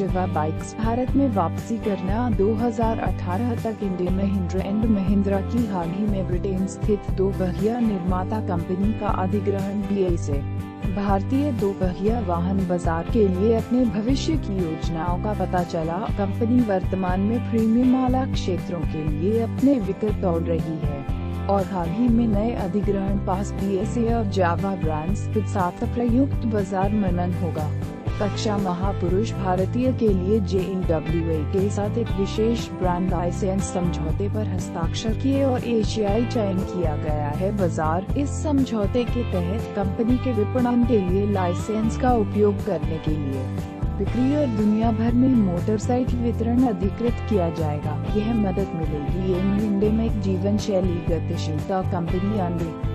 जवा बाइक्स भारत में वापसी करना। 2018 तक इंडियन महिंद्रा एंड महिंद्रा की हाल ही में ब्रिटेन स्थित दोपहिया निर्माता कंपनी का अधिग्रहण BSA भारतीय दोपहिया वाहन बाजार के लिए अपने भविष्य की योजनाओं का पता चला। कंपनी वर्तमान में प्रीमियम आला क्षेत्रों के लिए अपने विकल्प तोड़ रही है और हाल ही में नए अधिग्रहण पास BSA और जावा ब्रांड्स के साथ प्रयुक्त बाजार मनन होगा। कक्षा महापुरुष भारतीय के लिए JaWA के साथ एक विशेष ब्रांड लाइसेंस समझौते पर हस्ताक्षर किए और एशियाई चयन किया गया है। बाजार इस समझौते के तहत कंपनी के विपणन के लिए लाइसेंस का उपयोग करने के लिए बिक्री और दुनिया भर में मोटरसाइकिल वितरण अधिकृत किया जाएगा। यह मदद मिलेगी एंड में एक जीवन शैली गतिशीलता कंपनी